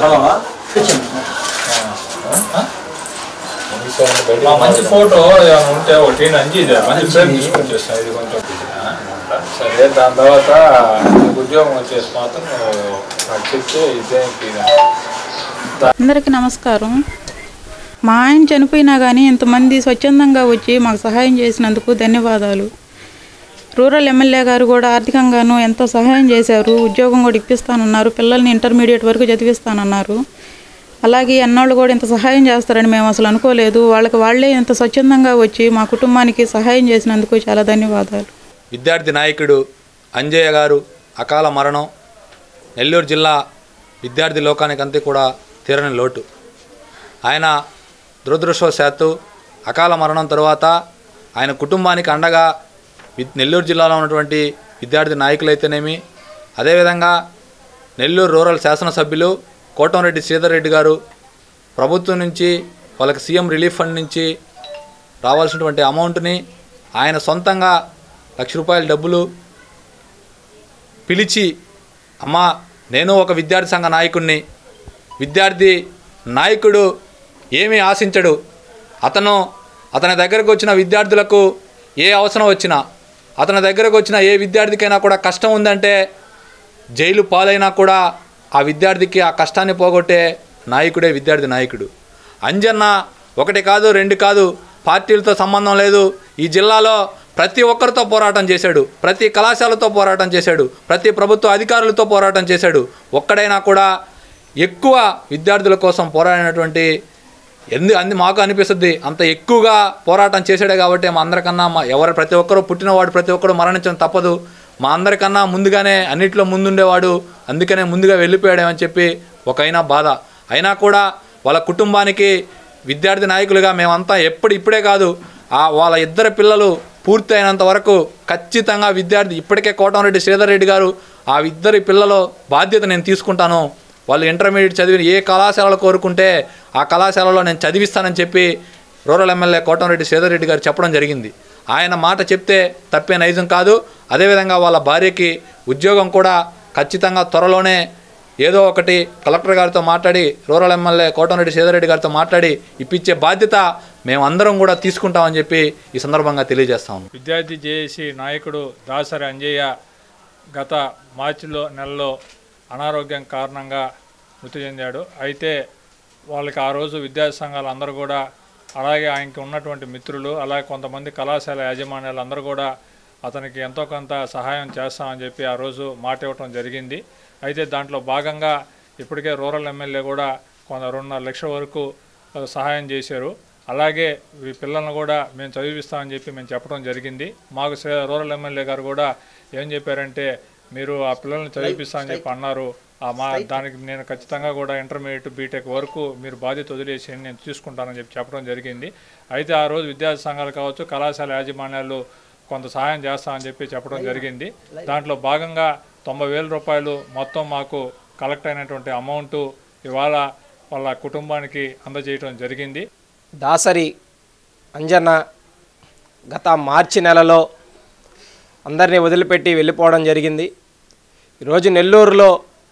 మంచి ఫోటో ఉంటే ఒకటి మంచి ఫ్రేమ్ తీసుకొని చేస్తాను. ఇది కొంచెం సరే, దాని తర్వాత ఉద్యోగం వచ్చేసి మాత్రం నాకు చెప్తే ఇదే. అందరికీ నమస్కారం. మా ఆయన చనిపోయినా కానీ ఇంతమంది స్వచ్ఛందంగా వచ్చి మాకు సహాయం చేసినందుకు ధన్యవాదాలు. రూరల్ ఎమ్మెల్యే గారు కూడా ఆర్థికంగాను ఎంతో సహాయం చేశారు. ఉద్యోగం కూడా ఇప్పిస్తానన్నారు. పిల్లల్ని ఇంటర్మీడియట్ వరకు చదివిస్తానన్నారు. అలాగే అన్నోళ్ళు కూడా ఇంత సహాయం చేస్తారని మేము అసలు అనుకోలేదు. వాళ్ళే ఇంత స్వచ్ఛందంగా వచ్చి మా కుటుంబానికి సహాయం చేసినందుకు చాలా ధన్యవాదాలు. విద్యార్థి నాయకుడు అంజయ్య గారు అకాల మరణం నెల్లూరు జిల్లా విద్యార్థి లోకానికంతా కూడా తీరని లోటు. ఆయన దురదృష్టవశాత్తు అకాల మరణం తరువాత ఆయన కుటుంబానికి అండగా నెల్లూరు జిల్లాలో ఉన్నటువంటి విద్యార్థి నాయకులైతేనేమి, అదేవిధంగా నెల్లూరు రూరల్ శాసనసభ్యులు కోటంరెడ్డి శ్రీధర్ రెడ్డి గారు ప్రభుత్వం నుంచి వాళ్ళకి సీఎం రిలీఫ్ ఫండ్ నుంచి రావాల్సినటువంటి అమౌంట్ని ఆయన సొంతంగా ₹1,00,000 డబ్బులు పిలిచి, అమ్మా నేను ఒక విద్యార్థి సంఘ నాయకుడిని, విద్యార్థి నాయకుడు ఏమీ ఆశించడు, అతని దగ్గరకు వచ్చిన విద్యార్థులకు ఏ అవసరం వచ్చినా, అతని దగ్గరకు వచ్చిన ఏ విద్యార్థికైనా కూడా కష్టం ఉందంటే జైలు పాలైనా కూడా ఆ విద్యార్థికి ఆ కష్టాన్ని పోగొట్టే నాయకుడే విద్యార్థి నాయకుడు. అంజన్న ఒకటి కాదు, రెండు కాదు, పార్టీలతో సంబంధం లేదు, ఈ జిల్లాలో ప్రతి ఒక్కరితో పోరాటం చేశాడు, ప్రతి కళాశాలతో పోరాటం చేశాడు, ప్రతి ప్రభుత్వ అధికారులతో పోరాటం చేశాడు. ఒక్కడైనా కూడా ఎక్కువ విద్యార్థుల కోసం పోరాడినటువంటి మాకు అనిపిస్తుంది అంత ఎక్కువగా పోరాటం చేశాడే కాబట్టి మా అందరికన్నా ప్రతి ఒక్కరూ పుట్టినవాడు ప్రతి ఒక్కరు మరణించడం తప్పదు. మా అందరికన్నా ముందుగానే అన్నింటిలో ముందుండేవాడు, అందుకనే ముందుగా వెళ్ళిపోయాడేమని చెప్పి ఒకైనా బాధ. అయినా కూడా వాళ్ళ కుటుంబానికి విద్యార్థి నాయకులుగా మేమంతా ఇప్పుడే కాదు, వాళ్ళ ఇద్దరు పిల్లలు పూర్తి అయినంత వరకు ఖచ్చితంగా విద్యార్థి ఇప్పటికే కోటంరెడ్డి శ్రీధర్ రెడ్డి గారు ఆ ఇద్దరి పిల్లల బాధ్యత నేను తీసుకుంటాను, వాళ్ళు ఇంటర్మీడియట్ చదివి ఏ కళాశాలలో కోరుకుంటే ఆ కళాశాలలో నేను చదివిస్తానని చెప్పి రూరల్ ఎమ్మెల్యే కోటంరెడ్డి శ్రీధర్ రెడ్డి గారు చెప్పడం జరిగింది. ఆయన మాట చెప్తే తప్పే నైజం కాదు. అదేవిధంగా వాళ్ళ భార్యకి ఉద్యోగం కూడా ఖచ్చితంగా త్వరలోనే ఏదో ఒకటి కలెక్టర్ గారితో మాట్లాడి రూరల్ ఎమ్మెల్యే కోటంరెడ్డి శ్రీధర్ రెడ్డి గారితో మాట్లాడి ఇప్పించే బాధ్యత మేమందరం కూడా తీసుకుంటామని చెప్పి ఈ సందర్భంగా తెలియజేస్తాము. విద్యార్థి జేఏసీ నాయకుడు దాసరి అంజయ్య గత నెలలో అనారోగ్యం కారణంగా మృతి చెందాడు. అయితే వాళ్ళకి ఆ రోజు విద్యార్థి సంఘాలు అందరూ కూడా, అలాగే ఆయనకి ఉన్నటువంటి మిత్రులు, అలాగే కొంతమంది కళాశాల యాజమాన్యాలు అందరూ కూడా అతనికి ఎంతో కొంత సహాయం చేస్తామని చెప్పి ఆ రోజు మాట ఇవ్వటం జరిగింది. అయితే దాంట్లో భాగంగా ఇప్పటికే రూరల్ ఎమ్మెల్యే కూడా 2.5 లక్షల వరకు సహాయం చేశారు. అలాగే ఈ పిల్లలను కూడా మేము చదివిస్తామని చెప్పి మేము చెప్పడం జరిగింది. మాకు రూరల్ ఎమ్మెల్యే గారు కూడా ఏం చెప్పారంటే, మీరు ఆ పిల్లల్ని చదివిస్తామని చెప్పి అన్నారు, దానికి నేను ఖచ్చితంగా కూడా ఇంటర్మీడియట్ బీటెక్ వరకు మీరు బాధ్యత వదిలేసి నేను తీసుకుంటానని చెప్పి చెప్పడం జరిగింది. అయితే ఆ రోజు విద్యార్థి సంఘాలు కావచ్చు, కళాశాల యాజమాన్యాలు కొంత సహాయం చేస్తామని చెప్పి చెప్పడం జరిగింది. దాంట్లో భాగంగా ₹90,000 మొత్తం మాకు కలెక్ట్ అయినటువంటి అమౌంట్ ఇవాళ వాళ్ళ కుటుంబానికి అందజేయడం జరిగింది. దాసరి అంజన్న గత మార్చి నెలలో అందరినీ వదిలిపెట్టి వెళ్ళిపోవడం జరిగింది. ఈరోజు నెల్లూరులో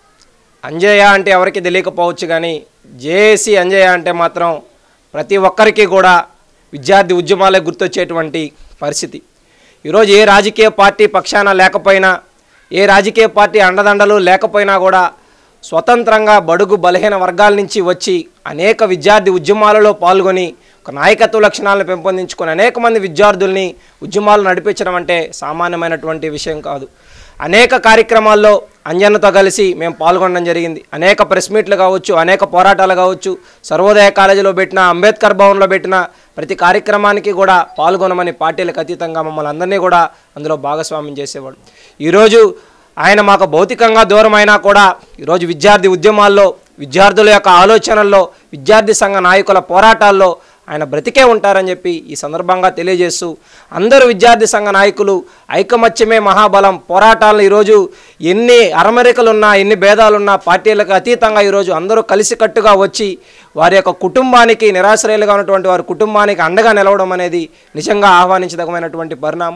అంజయ్య అంటే ఎవరికి తెలియకపోవచ్చు, కానీ జేఏసీ అంజయ్య అంటే మాత్రం ప్రతి ఒక్కరికి కూడా విద్యార్థి ఉద్యమాలే గుర్తొచ్చేటువంటి పరిస్థితి. ఈరోజు ఏ రాజకీయ పార్టీ పక్షాన లేకపోయినా, ఏ రాజకీయ పార్టీ అండదండలు లేకపోయినా కూడా స్వతంత్రంగా బడుగు బలహీన వర్గాల నుంచి వచ్చి అనేక విద్యార్థి ఉద్యమాలలో పాల్గొని ఒక నాయకత్వ లక్షణాలను పెంపొందించుకొని అనేక మంది విద్యార్థుల్ని ఉద్యమాలు నడిపించడం అంటే సామాన్యమైనటువంటి విషయం కాదు. అనేక కార్యక్రమాల్లో అంజన్నతో కలిసి మేము పాల్గొనడం జరిగింది. అనేక ప్రెస్ మీట్లు కావచ్చు, అనేక పోరాటాలు కావచ్చు, సర్వోదయ కాలేజీలో పెట్టిన, అంబేద్కర్ భవన్లో పెట్టిన ప్రతి కార్యక్రమానికి కూడా పాల్గొనమని పార్టీలకు అతీతంగా మమ్మల్ని అందరినీ కూడా అందులో భాగస్వామ్యం చేసేవాడు. ఈరోజు ఆయన మాకు భౌతికంగా దూరం అయినా కూడా ఈరోజు విద్యార్థి ఉద్యమాల్లో, విద్యార్థుల యొక్క ఆలోచనల్లో, విద్యార్థి సంఘ నాయకుల పోరాటాల్లో ఆయన బ్రతికే ఉంటారని చెప్పి ఈ సందర్భంగా తెలియజేస్తూ, అందరూ విద్యార్థి సంఘ నాయకులు ఐకమత్యమే మహాబలం పోరాటాలను ఈరోజు ఎన్ని అరమరికలున్నా, ఎన్ని భేదాలున్నా పార్టీలకు అతీతంగా ఈరోజు అందరూ కలిసికట్టుగా వచ్చి వారి యొక్క కుటుంబానికి, నిరాశ్రయులుగా ఉన్నటువంటి వారి కుటుంబానికి అండగా నిలవడం అనేది నిజంగా ఆహ్వానించదగినటువంటి పరిణామం.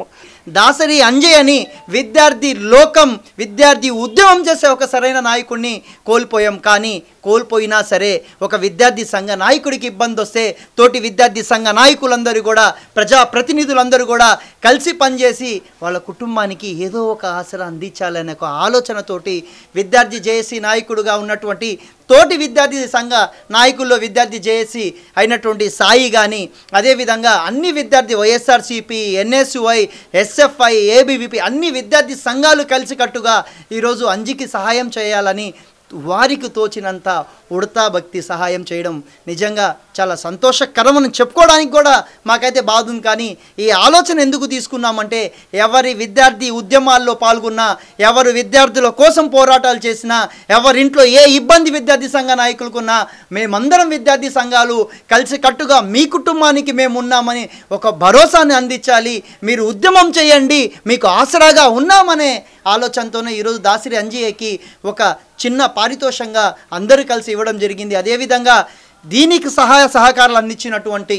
దాసరి అంజయ్యని విద్యార్థి లోకం, విద్యార్థి ఉద్యమం చేసే ఒక సరైన నాయకుడిని కోల్పోయాం. కానీ కోల్పోయినా సరే ఒక విద్యార్థి సంఘ నాయకుడికి ఇబ్బంది వస్తే తోటి విద్యార్థి సంఘ నాయకులందరూ కూడా, ప్రజాప్రతినిధులందరూ కూడా కలిసి పనిచేసి వాళ్ళ కుటుంబానికి ఏదో ఒక ఆసరా అందించాలనే ఒక ఆలోచనతోటి విద్యార్థి జేఏసీ నాయకుడుగా ఉన్నటువంటి తోటి విద్యార్థి సంఘ నాయకుల్లో విద్యార్థి జేఏసీ అయినటువంటి సాయి కానీ, అదేవిధంగా అన్ని విద్యార్థి వైఎస్ఆర్సీపీ, ఎన్ఎస్యుఐ, ఎస్ఎఫ్ఐ, ఏబీవీపీ అన్ని విద్యార్థి సంఘాలు కలిసికట్టుగా ఈరోజు అంజికి సహాయం చేయాలని వారికి తోచినంత ఉడతా భక్తి సహాయం చేయడం నిజంగా చాలా సంతోషకరమని చెప్పుకోవడానికి కూడా మాకైతే బాధ ఉంది. కానీ ఈ ఆలోచన ఎందుకు తీసుకున్నామంటే ఎవరి విద్యార్థి ఉద్యమాల్లో పాల్గొన్నా, ఎవరు విద్యార్థుల కోసం పోరాటాలు చేసినా, ఎవరింట్లో ఏ ఇబ్బంది విద్యార్థి సంఘ నాయకులకున్నా మేమందరం విద్యార్థి సంఘాలు కలిసికట్టుగా మీ కుటుంబానికి మేము ఉన్నామని ఒక భరోసాని అందించాలి. మీరు ఉద్యమం చేయండి, మీకు ఆసరాగా ఉన్నామనే ఆలోచనతోనే ఈరోజు దాసరి అంజయ్యకి ఒక చిన్న పారితోషంగా అందరూ కలిసి ఇవ్వడం జరిగింది. అదేవిధంగా దీనికి సహాయ సహకారాలు అందించినటువంటి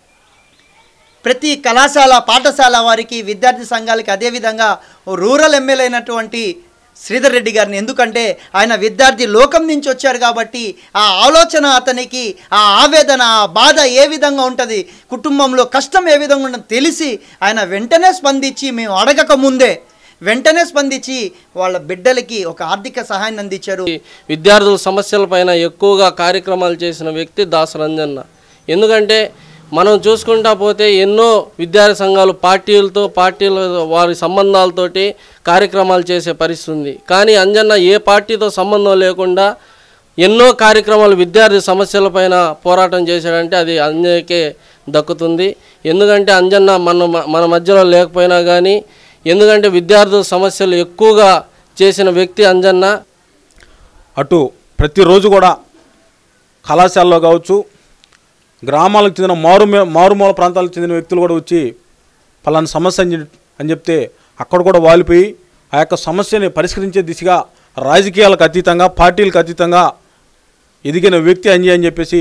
ప్రతి కళాశాల, పాఠశాల వారికి, విద్యార్థి సంఘాలకి, అదేవిధంగా రూరల్ ఎమ్మెల్యే అయినటువంటి శ్రీధర్ రెడ్డి గారిని, ఎందుకంటే ఆయన విద్యార్థి లోకం నుంచి వచ్చారు కాబట్టి ఆ ఆలోచన అతనికి, ఆ ఆవేదన, ఆ బాధ ఏ విధంగా ఉంటుంది, కుటుంబంలో కష్టం ఏ విధంగా ఉంటుందో తెలిసి ఆయన వెంటనే స్పందించి, మేము అడగక ముందే వెంటనే స్పందించి వాళ్ళ బిడ్డలకి ఒక ఆర్థిక సహాయాన్ని అందించారు. విద్యార్థుల సమస్యలపైన ఎక్కువగా కార్యక్రమాలు చేసిన వ్యక్తి దాసరి అంజన్న. ఎందుకంటే మనం చూసుకుంటా పోతే ఎన్నో విద్యార్థి సంఘాలు పార్టీల వారి సంబంధాలతోటి కార్యక్రమాలు చేసే పరిస్థితి ఉంది. కానీ అంజన్న ఏ పార్టీతో సంబంధం లేకుండా ఎన్నో కార్యక్రమాలు విద్యార్థి సమస్యలపైన పోరాటం చేశాడంటే అది అంజయ్యకే దక్కుతుంది. ఎందుకంటే అంజన్న మన మధ్యలో లేకపోయినా కానీ, ఎందుకంటే విద్యార్థుల సమస్యలు ఎక్కువగా చేసిన వ్యక్తి అంజన్న. అటు ప్రతిరోజు కూడా కళాశాలలో కావచ్చు, గ్రామాలకు చెందిన మారుమూల ప్రాంతాలకు చెందిన వ్యక్తులు కూడా వచ్చి పలానా సమస్య అని చెప్తే అక్కడ కూడా వాలిపోయి ఆ యొక్క సమస్యని పరిష్కరించే దిశగా రాజకీయాలకు అతీతంగా, పార్టీలకు అతీతంగా ఎదిగిన వ్యక్తి అంజయ్య అని చెప్పేసి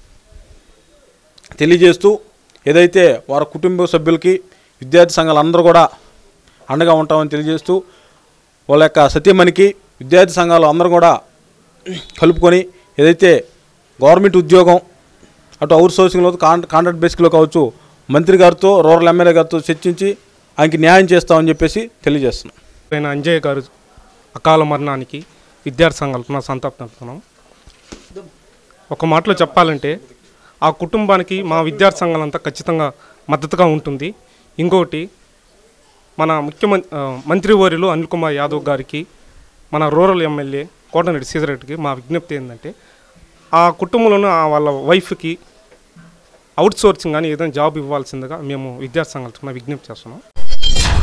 తెలియజేస్తూ, ఏదైతే వారి కుటుంబ సభ్యులకి, విద్యార్థి సంఘాలు అందరూ కూడా అండగా ఉంటామని తెలియజేస్తూ, వాళ్ళ యొక్క సత్యమణికి విద్యార్థి సంఘాలు అందరూ కూడా కలుపుకొని ఏదైతే గవర్నమెంట్ ఉద్యోగం అటు అవుట్ సోర్సింగ్లో కాంట్రాక్ట్ బేసిక్లో కావచ్చు మంత్రి గారితో, రూరల్ ఎమ్మెల్యే గారితో చర్చించి ఆయనకి న్యాయం చేస్తామని చెప్పేసి తెలియజేస్తున్నాం. నేను అంజయ్య గారు అకాల మరణానికి విద్యార్థి సంఘాలు సంతాపం తెలుపుతున్నాం. ఒక మాటలో చెప్పాలంటే ఆ కుటుంబానికి మా విద్యార్థి సంఘాలంతా ఖచ్చితంగా మద్దతుగా ఉంటుంది. ఇంకొకటి, మన మంత్రివర్యులు అనిల్ కుమార్ యాదవ్ గారికి, మన రూరల్ ఎమ్మెల్యే కోటమిరెడ్డి శ్రీధర్ రెడ్డికి మా విజ్ఞప్తి ఏంటంటే ఆ కుటుంబంలోనూ వాళ్ళ వైఫ్కి అవుట్ సోర్సింగ్ కానీ ఏదైనా జాబ్ ఇవ్వాల్సిందిగా మేము విద్యార్థి సంఘాలు విజ్ఞప్తి చేస్తున్నాం.